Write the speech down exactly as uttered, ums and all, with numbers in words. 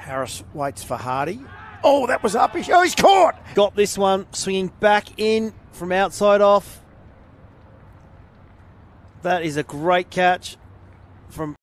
Harris waits for Hardy. Oh, that was up. Oh, he's caught. Got this one, swinging back in from outside off. That is a great catch from